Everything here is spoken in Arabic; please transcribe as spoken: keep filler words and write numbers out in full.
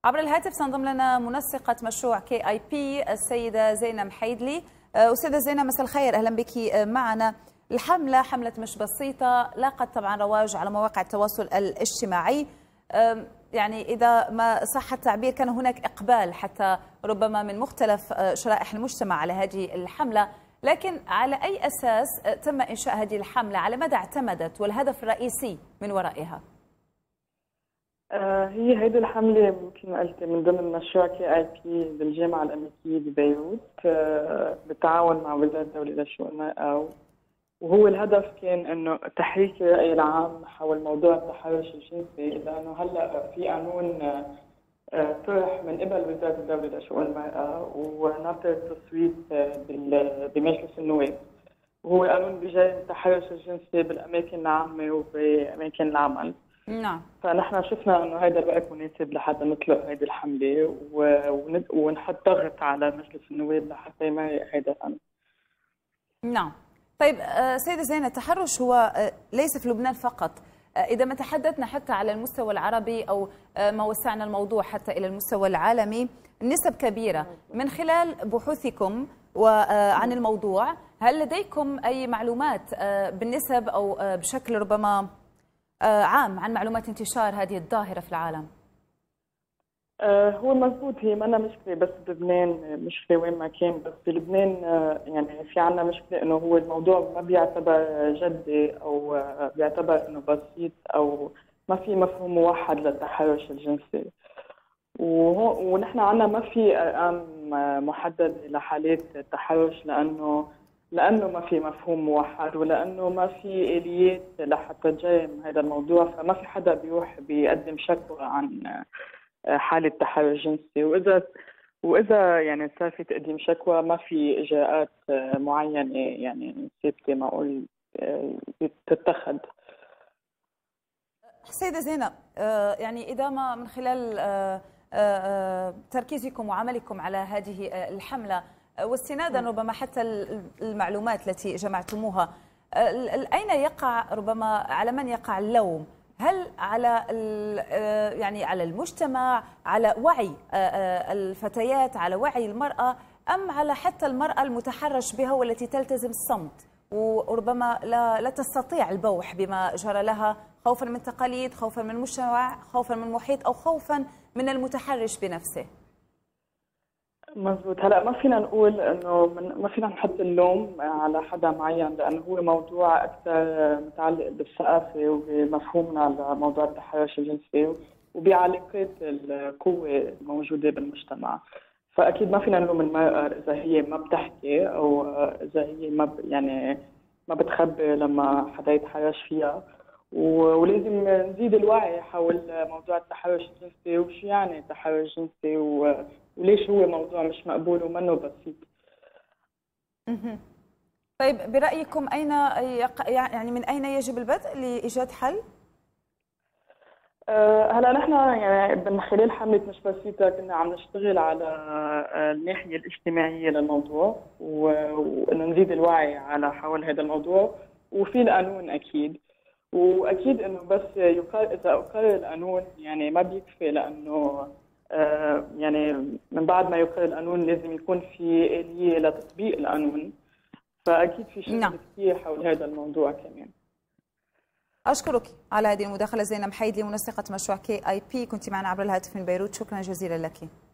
عبر الهاتف تنضم لنا منسقة مشروع كي آي بي السيدة زينة محيدلي. أستاذة زينة مساء الخير، أهلا بك معنا. الحملة حملة مش بسيطة، لاقت طبعا رواج على مواقع التواصل الاجتماعي. يعني إذا ما صح التعبير كان هناك إقبال حتى ربما من مختلف شرائح المجتمع على هذه الحملة، لكن على أي أساس تم إنشاء هذه الحملة؟ على ماذا اعتمدت والهدف الرئيسي من ورائها؟ هي هيدي الحملة ممكن قلت من ضمن مشروع كي اي بي بالجامعة الأمريكية ببيروت بالتعاون مع وزارة الدولة للشؤون المرأة، وهو الهدف كان انه تحريك الرأي العام حول موضوع التحرش الجنسي، لأنه هلا في قانون طرح من قبل وزارة الدولة للشؤون المرأة وناطر التصويت بمجلس النواب، وهو قانون بجانب التحرش الجنسي بالأماكن العامة وبأماكن العمل. نعم. فنحن شفنا انه هذا الوقت مناسب لحتى نطلق هذه الحمله ونحط ضغط على مجلس النواب لحتى يمرق هذا الامر. نعم. طيب سيدة زينة، التحرش هو ليس في لبنان فقط، إذا ما تحدثنا حتى على المستوى العربي أو ما وسعنا الموضوع حتى إلى المستوى العالمي، نسب كبيرة. من خلال بحوثكم وعن الموضوع، هل لديكم أي معلومات بالنسب أو بشكل ربما عام عن معلومات انتشار هذه الظاهرة في العالم؟ آه هو مضبوط، هي منا مشكلة بس بلبنان، مشكلة وين ما كان، بس بلبنان آه يعني في عنا مشكلة انه هو الموضوع ما بيعتبر جدي او آه بيعتبر انه بسيط او ما في مفهوم موحد للتحرش الجنسي، ونحن عنا ما في ارقام محددة لحالات التحرش لانه لانه ما في مفهوم موحد ولانه ما في اليات لحتى تجرم هذا الموضوع، فما في حدا بيروح بيقدم شكوى عن حاله تحرش جنسي، واذا واذا يعني صار في تقديم شكوى ما في اجراءات معينه يعني ثابته معقول تتخذ. سيدة زينب، يعني اذا ما من خلال تركيزكم وعملكم على هذه الحمله واستنادا ربما حتى المعلومات التي جمعتموها، أين يقع ربما على من يقع اللوم؟ هل على يعني على المجتمع، على وعي الفتيات، على وعي المرأة، أم على حتى المرأة المتحرش بها والتي تلتزم الصمت وربما لا لا تستطيع البوح بما جرى لها خوفا من تقاليد، خوفا من مجتمع، خوفا من محيط، أو خوفا من المتحرش بنفسه؟ مزبوط. هلا ما فينا نقول انه ما فينا نحط اللوم على حدا معين، لانه هو موضوع اكثر متعلق بالثقافه وبمفهومنا لموضوع التحرش الجنسي وبعلاقات القوه الموجوده بالمجتمع، فاكيد ما فينا نلوم المراه اذا هي ما بتحكي او اذا هي ما يعني ما بتخبي لما حدا يتحرش فيها، ولازم نزيد الوعي حول موضوع التحرش الجنسي وشو يعني تحرش جنسي وليش هو موضوع مش مقبول ومنه بسيط. طيب برأيكم أين يق... يعني من أين يجب البدء لإيجاد حل؟ أه هلا نحن يعني من خلال حملة مش بسيطة كنا عم نشتغل على الناحية الاجتماعية للموضوع وإنه نزيد الوعي على حول هذا الموضوع، وفي القانون أكيد، واكيد انه بس يقال اذا اقر القانون يعني ما بيكفي، لانه آه يعني من بعد ما يقر القانون لازم يكون في آلية لتطبيق القانون، فاكيد في شغل نعم. كثير حول هذا الموضوع كمان. اشكرك على هذه المداخله زينة محيدلي، منسقة مشروع كي آي بي، كنت معنا عبر الهاتف من بيروت، شكرا جزيلا لك.